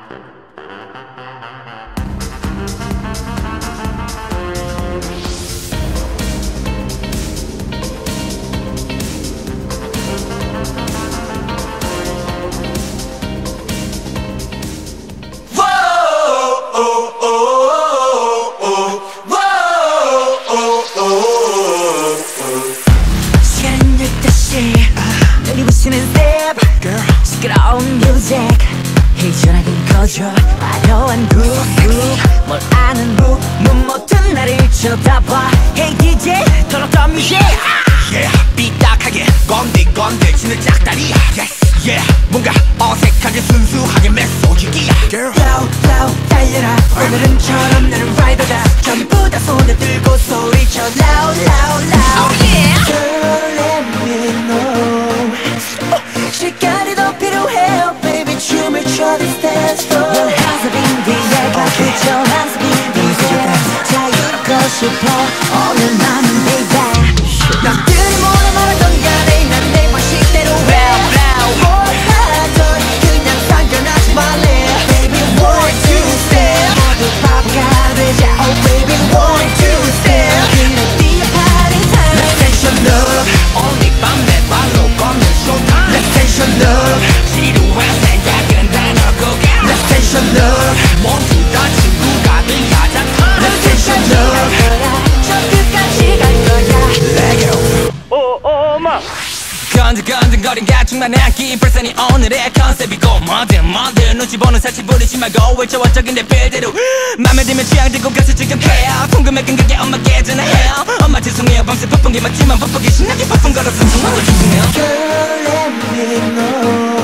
시끄러운 뮤직 희전하긴 꺼져 화려한 groove 뭘 아는 눈 모든 나를 쳐다봐 Hey DJ 털었던 뮤직 Yeah 삐딱하게 건들건들 짝다리 Yes yeah 뭔가 어색하게 순수하게 메소지기야 Girl Flow flow 달려라 오늘은 처럼 나는 라이더다 전부 다 손에 들고 소리쳐 Loud loud loud Oh yeah Girl let me know 시간이 더 필요해 baby 춤을 춰 this dance floor 한숨인 뒤에가 그저 한숨인 뒤에 자유롭고 싶어 오늘 나는 baby 남들이 뭐라 말하던 간에 난 내 방식대로 뭘 하던 그냥 상관하지 말래 Baby one two step 모두 바보가 되자 Oh baby one two step 그래 뛰어 party time Let's tension up only 밤 내 발로 걷는 showtime Let's tension up 지루한 생각은 다 넣고 가 Let's tension up 모두 다 친구가 돼야자 time Let's tension up 저 끝까지 갈 거야 Let go 건들건들거린 가축만 안기 벌써니 오늘의 컨셉이고 뭐든 눈치 보는 사치 부리지 말고 외쳐원적인 내 빌대로 맘에 들면 취향 들고 가서 지금해요 궁금해 끈그게 엄마께 전화해요 엄마 죄송해요 밤새 바쁜 게 맞지만 바쁘게 신나게 바쁜 거라서 정말 죄송해요 Girl let me know